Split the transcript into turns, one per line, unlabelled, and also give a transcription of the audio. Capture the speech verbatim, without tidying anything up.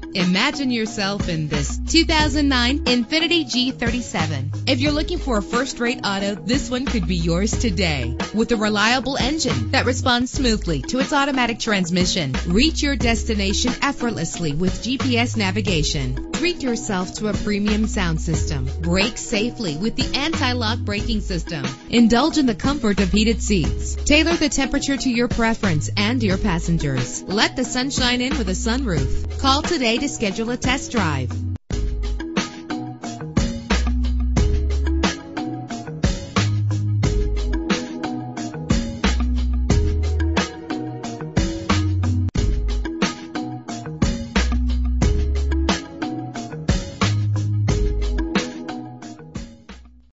Imagine yourself in this two thousand nine Infiniti G thirty-seven. If you're looking for a first-rate auto, this one could be yours today. With a reliable engine that responds smoothly to its automatic transmission, reach your destination effortlessly with G P S navigation. Treat yourself to a premium sound system. Brake safely with the anti-lock braking system. Indulge in the comfort of heated seats. Tailor the temperature to your preference and your passengers. Let the sunshine in with a sunroof. Call today to schedule a test drive.